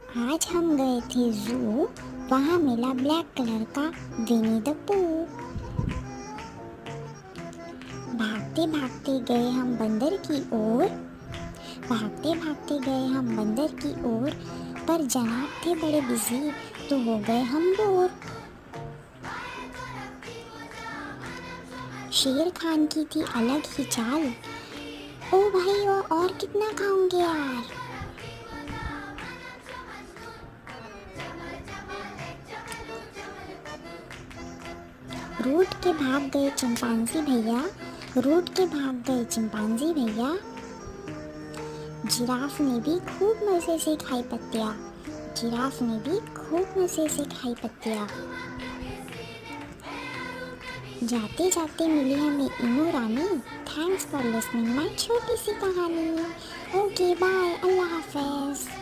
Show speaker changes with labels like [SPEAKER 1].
[SPEAKER 1] आज हम गए थे ज़ू। वहाँ मिला ब्लैक कलर का विनी द पू। भागते भागते गए हम बंदर की ओर। भागते भागते गए हम बंदर की ओर, पर जनाब थे बड़े बिजी तो हो गए हम बोर। शेर खान की थी अलग ही चाल। ओ भाई और कितना खाओगे यार। रूठ के भाग गए चिंपांजी भैया। रूठ के भाग गए चिंपांजी भैया। जिराफ ने भी खूब मज़े से खाई पत्तियाँ। जिराफ ने भी खूब मज़े से खाई पत्तियाँ। जाते जाते मिली हमें इमू रानी। थैंक्स फॉर लिसनिंग माई छोटी सी कहानी। ओके बाय, अल्लाह हाफिज़।